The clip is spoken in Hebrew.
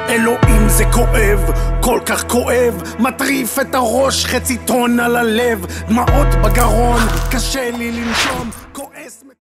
אלוהים זה כואב, כל כך כואב, מטריף את הראש, חצי טון על הלב, דמעות בגרון, קשה לי לנשום, כועס